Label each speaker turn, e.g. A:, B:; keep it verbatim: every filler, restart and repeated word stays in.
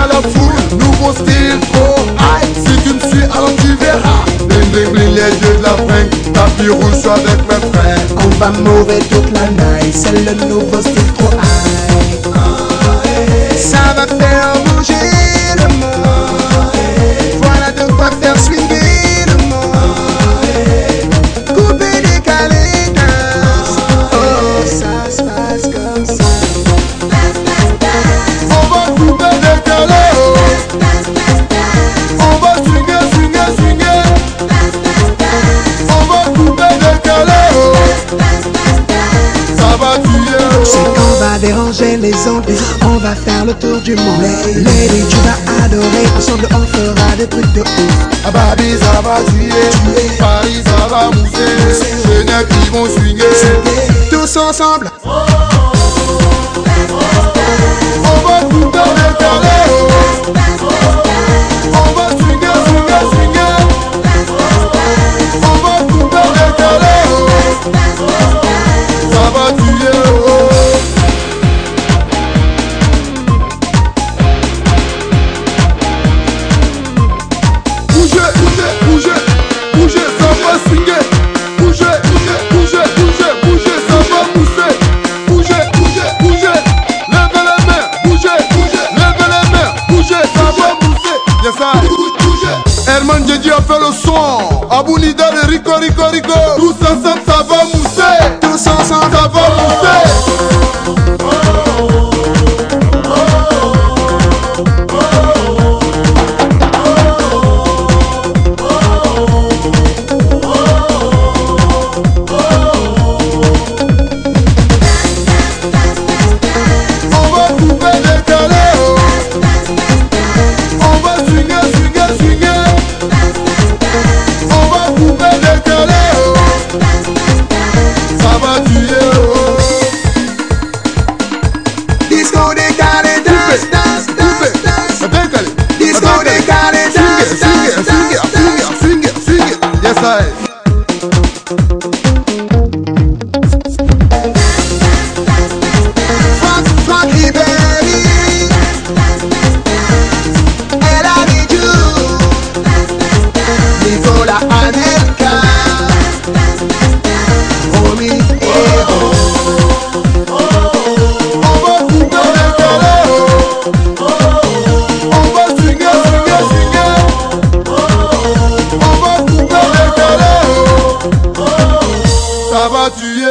A: à la foule, nouveau style trop high. Si tu me suis alors tu verras. Bling bling bling les yeux de la fringue, tapis rouge avec mes frères.
B: On va mourir toute la night, c'est le nouveau style trop high. Ça va faire bouger le monde. Voilà de quoi faire swinguer le monde. Couper, décaler, danse. Oh, ça se passe comme ça.
A: On va couper, décaler, oh. On va swinguer, swinguer, swinguer. On va couper, décaler, oh. Ça va tuer, oh.
B: C'est qu'on va déranger les zombies, on va faire le tour du monde. Lady, tu vas adorer, ensemble on fera des trucs de ouf.
A: À Babi ça va tuer, Paris ça va mousser, Genève ils vont swinguer.
B: Tous ensemble.
A: On va couper, décaler, oh. On va swinguer, swinguer, swinguer. On va couper, décaler, oh. Ça va tuer, oh. Bougez, bougez, bougez, bougez, ça va swinguer. Bougez, bougez, bougez, bougez, bougez, ça va mousser. Bougez, bougez, bougez, levez les mains. Bougez, bougez, levez les mains. Bougez, ça va mousser. Yes, ça. Bougez. Herman Djedji a fait le son. Abou Nidal et Rico, Rico, Rico. Tous ensemble, ça va mousser.
B: Tous ensemble.
A: Ça va mousser. On va couper, décaler, oh. On va swinguer, swinguer, swinguer. On va couper, décaler, oh. Ça va tuer, oh.
B: Disco décalé, danse, danse, danse, danse.
A: Décalé.
B: Disco décalé, danse,
A: Swinguer,
B: danse,
A: swinguer,
B: danse,
A: swinguer,
B: danse.
A: swinguer, swinguer. Yes, I.
B: Franck, Franck Ribéry. Elle a des joues. Nicolas Anelka. Romy Héros.
A: On va couper, décaler, oh. On va swinguer, swinguer, swinguer. On va couper, décaler, oh. Ça va tuer.